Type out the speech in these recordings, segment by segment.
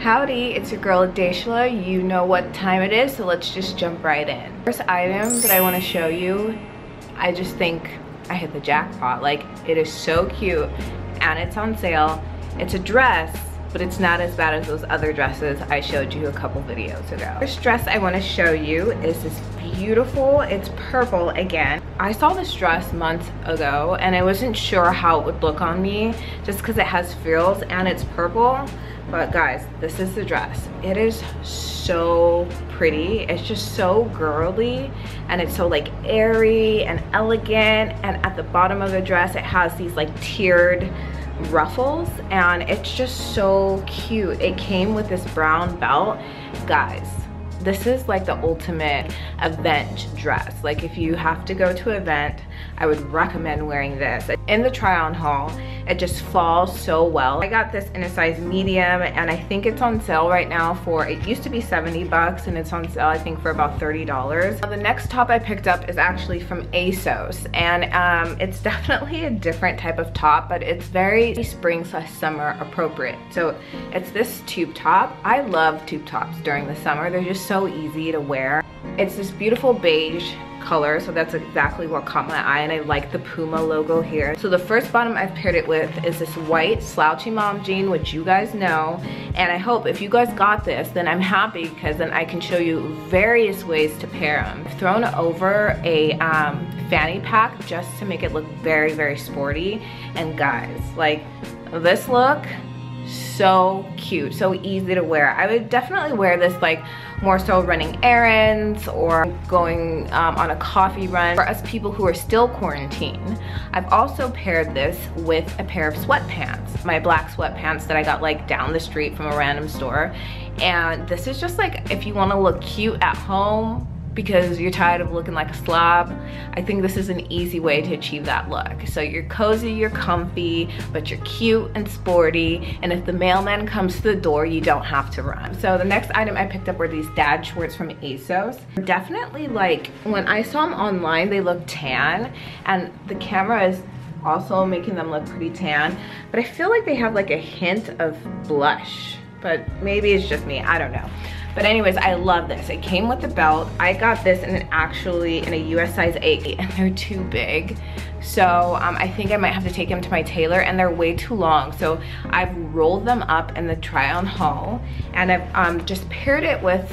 Howdy, it's your girl Daeshla. You know what time it is, so let's just jump right in. First item that I want to show you, I just think I hit the jackpot. Like, it is so cute and it's on sale. It's a dress, but it's not as bad as those other dresses I showed you a couple videos ago. First dress I want to show you is this beautiful, it's purple again. I saw this dress months ago and I wasn't sure how it would look on me just because it has frills and it's purple. But guys, this is the dress. It is so pretty. It's just so girly and it's so like airy and elegant, and at the bottom of the dress it has these like tiered ruffles and it's just so cute. It came with this brown belt. Guys, this is like the ultimate event dress. Like, if you have to go to an event, I would recommend wearing this. In the try on haul, it just falls so well. I got this in a size medium and I think it's on sale right now for, it used to be 70 bucks and it's on sale I think for about $30. Now, the next top I picked up is actually from ASOS, and it's definitely a different type of top, but it's very spring/summer appropriate. So it's this tube top. I love tube tops during the summer. They're just so easy to wear. It's this beautiful beige color, so that's exactly what caught my eye, and I like the Puma logo here. So the first bottom I've paired it with is this white slouchy mom jean, which you guys know, and I hope if you guys got this, then I'm happy because then I can show you various ways to pair them. I've thrown over a fanny pack just to make it look very, very sporty, and guys, like, this look, so cute, so easy to wear. I would definitely wear this like more so running errands or going on a coffee run. For us people who are still quarantined, I've also paired this with a pair of sweatpants, my black sweatpants that I got like down the street from a random store. And this is just like, if you want to look cute at home because you're tired of looking like a slob, I think this is an easy way to achieve that look. So you're cozy, you're comfy, but you're cute and sporty, and if the mailman comes to the door, you don't have to run. So the next item I picked up were these dad shorts from ASOS. Definitely, like, when I saw them online, they look tan, and the camera is also making them look pretty tan, but I feel like they have like a hint of blush, but maybe it's just me, I don't know. But anyways, I love this. It came with the belt. I got this in a US size 8 and they're too big. So I think I might have to take them to my tailor, and they're way too long. So I've rolled them up in the try on haul, and I've just paired it with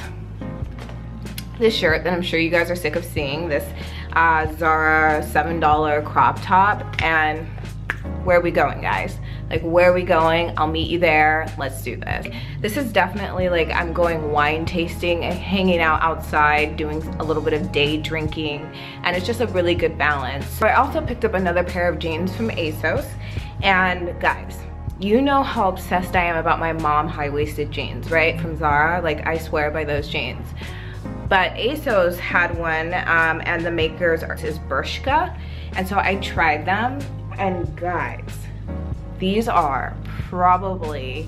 this shirt that I'm sure you guys are sick of seeing, this Zara $7 crop top. And where are we going, guys? Like, where are we going? I'll meet you there. Let's do this. This is definitely like I'm going wine tasting and hanging out outside, doing a little bit of day drinking, and it's just a really good balance. So I also picked up another pair of jeans from ASOS, and guys, you know how obsessed I am about my mom high-waisted jeans, right? From Zara, like, I swear by those jeans. But ASOS had one, and the makers is Bershka, and so I tried them, and guys, these are probably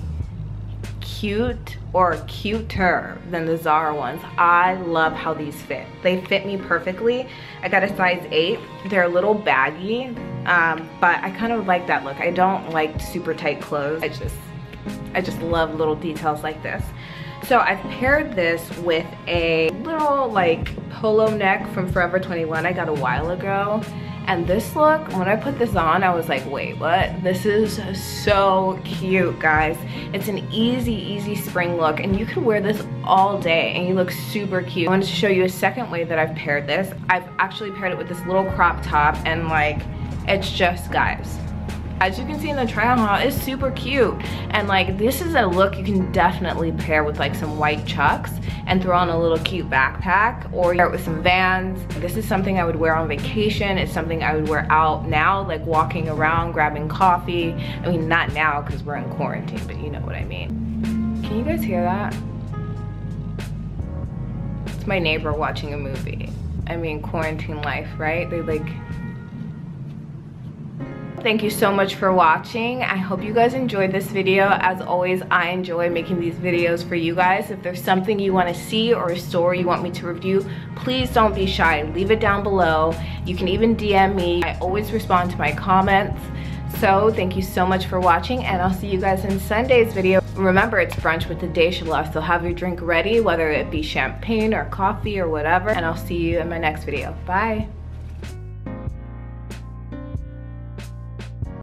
cute or cuter than the Zara ones. I love how these fit. They fit me perfectly. I got a size 8. They're a little baggy, but I kind of like that look. I don't like super tight clothes. I just love little details like this. So I've paired this with a little like polo neck from Forever 21 I got a while ago. And this look, when I put this on, I was like, wait, what? This is so cute, guys. It's an easy spring look, and you could wear this all day and you look super cute. I wanted to show you a second way that I've paired this. I've actually paired it with this little crop top, and like, it's just, guys, as you can see in the try on haul, it's super cute. And like, this is a look you can definitely pair with like some white chucks and throw on a little cute backpack, or wear it with some Vans. This is something I would wear on vacation. It's something I would wear out now, like walking around, grabbing coffee. I mean, not now because we're in quarantine, but you know what I mean. Can you guys hear that? It's my neighbor watching a movie. I mean, quarantine life, right? They like, thank you so much for watching. I hope you guys enjoyed this video. As always, I enjoy making these videos for you guys. If there's something you want to see or a store you want me to review, please don't be shy. Leave it down below. You can even DM me. I always respond to my comments. So thank you so much for watching, and I'll see you guys in Sunday's video. Remember, it's brunch with the Daishala, so have your drink ready, whether it be champagne or coffee or whatever, and I'll see you in my next video. Bye.